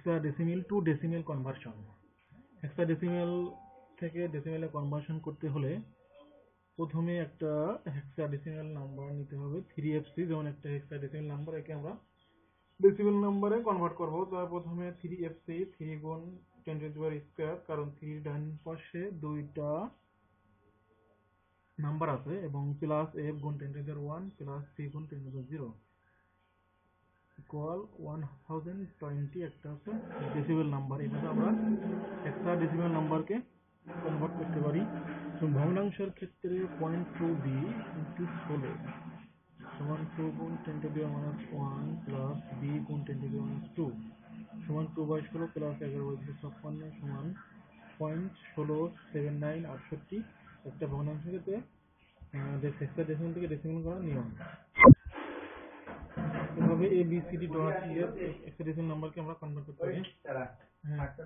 Hexadecimal to decimal conversion. Hexadecimal থেকে ডেসিমেলে conversion করতে হলে প্রথমে একটা হেক্সাডেসিমেল নাম্বার নিতে হবে 3FC, যেমন একটা হেক্সাডেসিমেল নাম্বার, একে আমরা ডেসিমেল নাম্বারে কনভার্ট করবো। তার প্রথমে 3FC 3 গুণ 10 টু দি পাওয়ার স্কয়ার, কারণ 3 ডান পাশে দুইটা নাম্বার আছে, এবং প্লাস f গুণ 10 to the power 1 plus c গুণ 10 টু দি পাওয়ার 0 ইকুয়াল 1020 একটা আছে ডেসিমেল নাম্বার। এভাবে আমরা হেক্সাডেসিমেল নাম্বারকে কনভার্ট করতে পারি। ভগ্নাংশের ক্ষেত্রে 0.2b ইন্টু 16 সমান 2 গুণ 10 to the power -1 plus b গুণ 10 টু দি পাওয়ার -2 সমান 2 বাই 16 প্লাস 11 বাই 256 সমান 0.167968 একটা ভগ্নাংশের ক্ষেত্রে হেক্সাডেসিমেল থেকে ডেসিমেল করার নিয়ম। এভাবে ABCD ডট এর হেক্সাডেসিমেল নাম্বারকে আমরা কনভার্ট করতে পারি। হ্যাঁ।